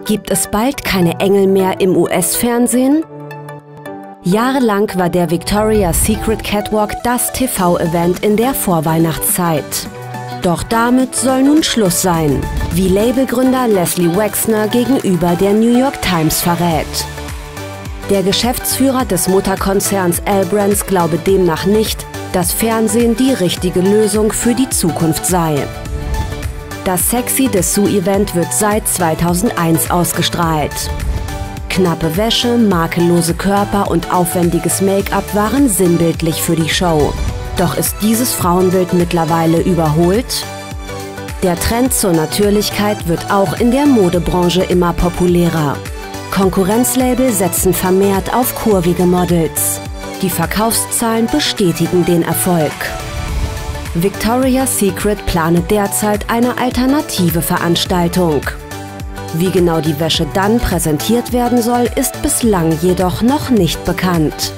Gibt es bald keine Engel mehr im US-Fernsehen? Jahrelang war der Victoria's Secret Catwalk das TV-Event in der Vorweihnachtszeit. Doch damit soll nun Schluss sein, wie Labelgründer Leslie Wexner gegenüber der New York Times verrät. Der Geschäftsführer des Mutterkonzerns L Brands glaube demnach nicht, dass Fernsehen die richtige Lösung für die Zukunft sei. Das Sexy Dessous-Event wird seit 2001 ausgestrahlt. Knappe Wäsche, makellose Körper und aufwendiges Make-up waren sinnbildlich für die Show. Doch ist dieses Frauenbild mittlerweile überholt? Der Trend zur Natürlichkeit wird auch in der Modebranche immer populärer. Konkurrenzlabel setzen vermehrt auf kurvige Models. Die Verkaufszahlen bestätigen den Erfolg. Victoria's Secret planet derzeit eine alternative Veranstaltung. Wie genau die Wäsche dann präsentiert werden soll, ist bislang jedoch noch nicht bekannt.